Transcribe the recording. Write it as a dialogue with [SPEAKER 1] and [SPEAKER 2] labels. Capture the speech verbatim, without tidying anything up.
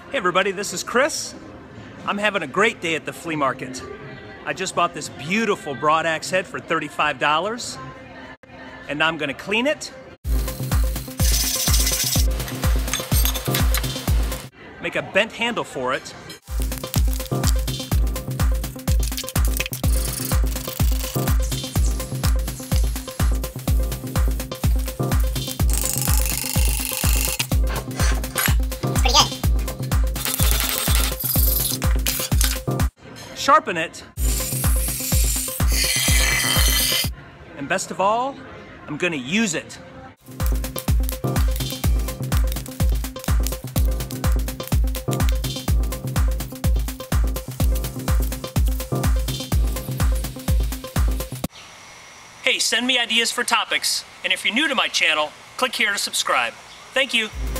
[SPEAKER 1] Hey everybody, this is Chris. I'm having a great day at the flea market. I just bought this beautiful broad axe head for thirty-five dollars, and I'm gonna clean it, make a bent handle for it, sharpen it, and best of all, I'm gonna use it. Hey, send me ideas for topics, and if you're new to my channel, click here to subscribe. Thank you.